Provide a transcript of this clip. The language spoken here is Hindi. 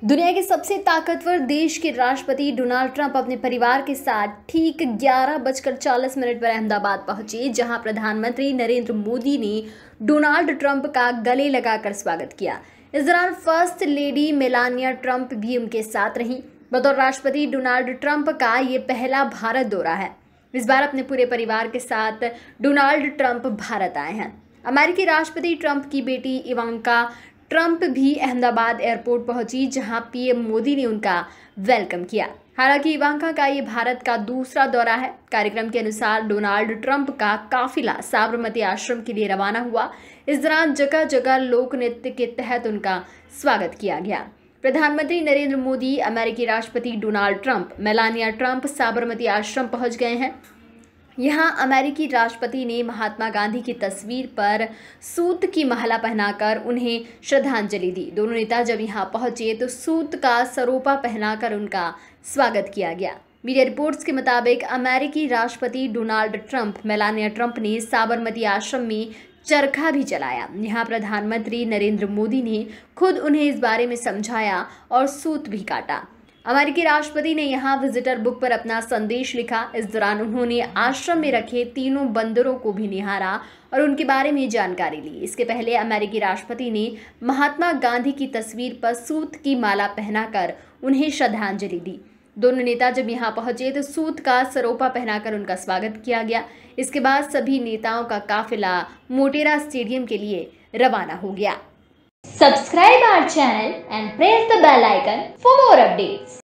दुनिया के सबसे ताकतवर देश के राष्ट्रपति डोनाल्ड ट्रंप अपने परिवार के साथ ठीक 11:40 पर अहमदाबाद पहुंचे, जहां प्रधानमंत्री नरेंद्र मोदी ने डोनाल्ड ट्रंप का गले लगाकर स्वागत किया। इस दौरान फर्स्ट लेडी मेलानिया ट्रंप भी उनके साथ रहीं। बतौर राष्ट्रपति डोनाल्ड ट्रंप का ये पहला भारत दौरा है। इस बार अपने पूरे परिवार के साथ डोनाल्ड ट्रंप भारत आए हैं। अमेरिकी राष्ट्रपति ट्रंप की बेटी इवांका ट्रंप भी अहमदाबाद एयरपोर्ट पहुंची, जहां पीएम मोदी ने उनका वेलकम किया। हालांकि इवांका का ये भारत का दूसरा दौरा है। कार्यक्रम के अनुसार डोनाल्ड ट्रंप का काफिला साबरमती आश्रम के लिए रवाना हुआ। इस दौरान जगह जगह लोक नृत्य के तहत उनका स्वागत किया गया। प्रधानमंत्री नरेंद्र मोदी, अमेरिकी राष्ट्रपति Donald Trump, Melania Trump Sabarmati Ashram पहुंच गए हैं। यहाँ अमेरिकी राष्ट्रपति ने महात्मा गांधी की तस्वीर पर सूत की माला पहनाकर उन्हें श्रद्धांजलि दी। दोनों नेता जब यहाँ पहुंचे तो सूत का सरोपा पहनाकर उनका स्वागत किया गया। मीडिया रिपोर्ट्स के मुताबिक अमेरिकी राष्ट्रपति डोनाल्ड ट्रंप, मेलानिया ट्रंप ने साबरमती आश्रम में चरखा भी चलाया। यहाँ प्रधानमंत्री नरेंद्र मोदी ने खुद उन्हें इस बारे में समझाया और सूत भी काटा। अमेरिकी राष्ट्रपति ने यहाँ विजिटर बुक पर अपना संदेश लिखा। इस दौरान उन्होंने आश्रम में रखे तीनों बंदरों को भी निहारा और उनके बारे में जानकारी ली। इसके पहले अमेरिकी राष्ट्रपति ने महात्मा गांधी की तस्वीर पर सूत की माला पहनाकर उन्हें श्रद्धांजलि दी। दोनों नेता जब यहाँ पहुंचे तो सूत का सरोपा पहनाकर उनका स्वागत किया गया। इसके बाद सभी नेताओं का काफिला मोटेरा स्टेडियम के लिए रवाना हो गया। Subscribe our channel and press the bell icon for more updates.